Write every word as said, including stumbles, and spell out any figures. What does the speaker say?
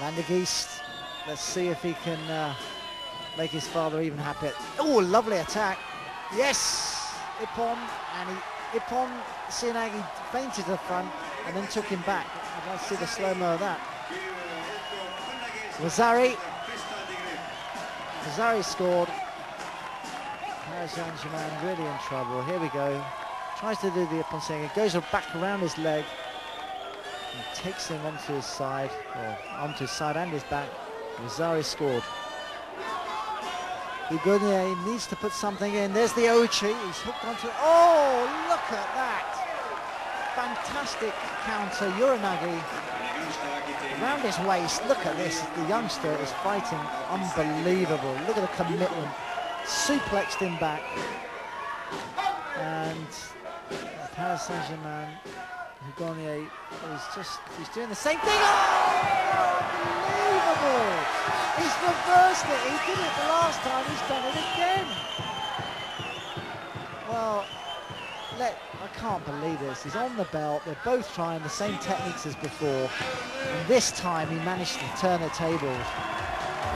Lander Geest, let's see if he can uh, make his father even happier. Oh, lovely attack. Yes, Ippon, and he, Ippon, Sianagi fainted to the front and then took him back. I'd like to see the slow-mo of that. Lazari, Lazari scored. Paris Saint-Germain really in trouble. Here we go. Tries to do the Ippon thing. It goes back around his leg. And takes him onto his side, or onto his side and his back. Lazari scored. Hugonnier needs to put something in. There's the Ochi. He's hooked onto it. Oh, look at that. Fantastic counter. Uranagi around his waist. Look at this. The youngster is fighting unbelievable. Look at the commitment. Suplexed him back. And Paris Saint-Germain, Hugonnier is just, he's doing the same thing. Oh, unbelievable. He's reversed it. He did it the last time. He's done it again. Well, let, I can't believe this. He's on the belt. They're both trying the same techniques as before. And this time he managed to turn the tables.